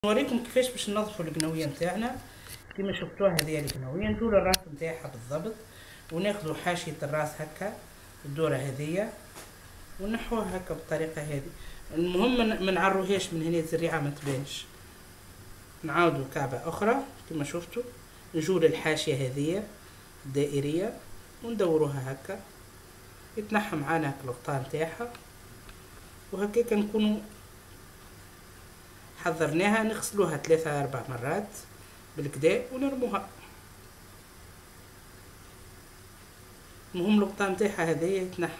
نوريكم كيفاش باش ننظفوا القنويه نتاعنا. كيما شفتوها هذه القنويه، نديروا الراس نتاعها بالضبط وناخذوا حاشيه الراس هكا الدوره هذيا ونحوها هكا بالطريقه هذه. المهم ما نعروهاش من هنا الزريعه ما تبانش. نعاودوا كعبه اخرى كيما شفتوا، نجوا للحاشيه هذيا الدائريه وندوروها هكا يتنحى معانا هكا الغطاء نتاعها، وهكاك نكونوا حضرناها. نغسلوها 3-4 مرات بالكدا ونرموها. المهم الغطاء نتاعها هذايا يتنحى.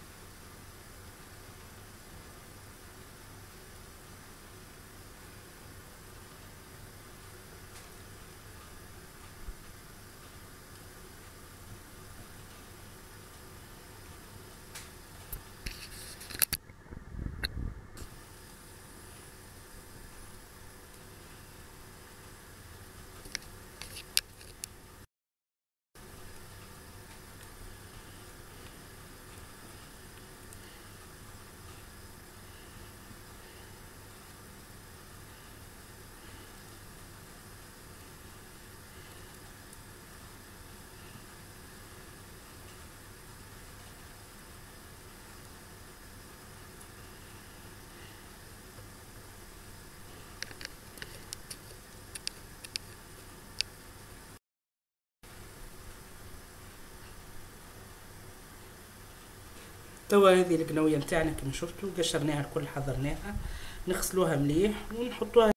توا هذه القنويه نتاعنا كما شفتوا قشرناها الكل، حضرناها، نغسلوها مليح ونحطوها